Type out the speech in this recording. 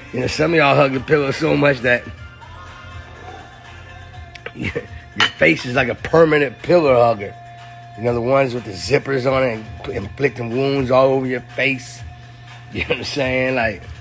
You know, some of y'all hug the pillow so much that your face is like a permanent pillow hugger. You know, the ones with the zippers on it and inflicting wounds all over your face. You know what I'm saying? Like,